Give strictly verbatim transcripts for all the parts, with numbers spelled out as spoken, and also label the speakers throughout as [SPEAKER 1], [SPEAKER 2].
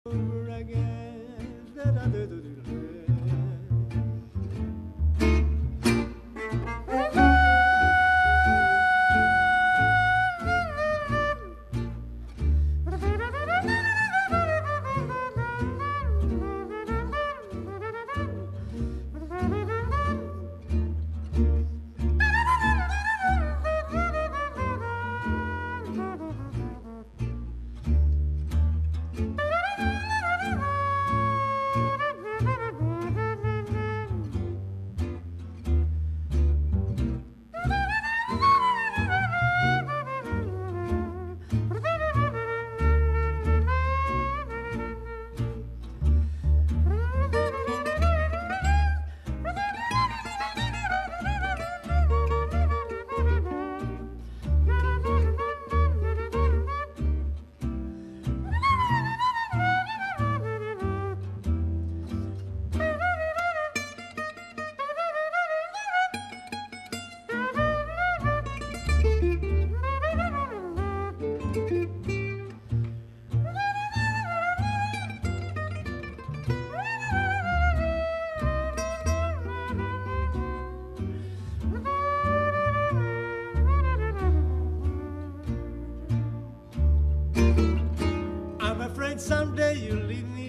[SPEAKER 1] Someday you'll leave me,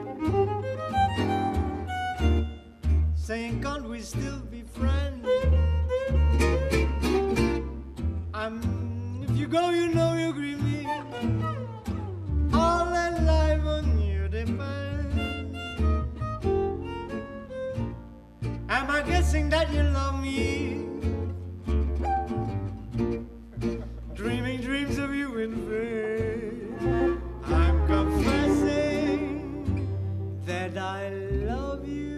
[SPEAKER 1] saying can't we still be friends? I'm, if you go you know you grieve me, all that life on you depends. Am I guessing that you love me, dreaming dreams of you in vain? I'm confessing that I love you.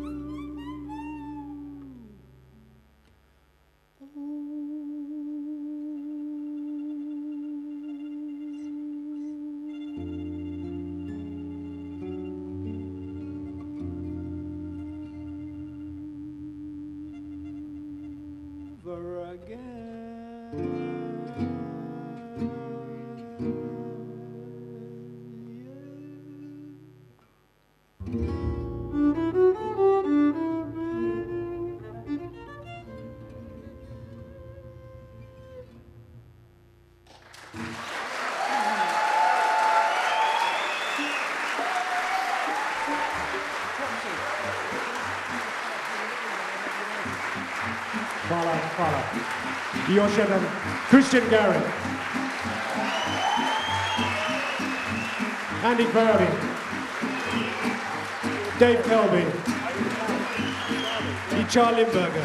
[SPEAKER 1] Over again.
[SPEAKER 2] Hvala, hvala. I još jedan Christian Garrett, Andy Crowdy, Dave Kelby i Charlie Lindberger.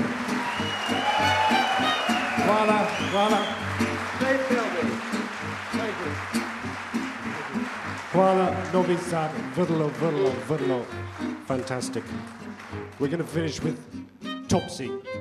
[SPEAKER 2] Hvala, hvala.
[SPEAKER 3] Dave Kelby. Thank you.
[SPEAKER 2] Hvala, Novi Sad, vrlo, vrlo, vrlo fantastic. We're going to finish with Topsy.